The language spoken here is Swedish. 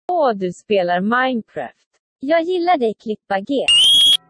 Åh, du spelar Minecraft. Jag gillar dig klippa G.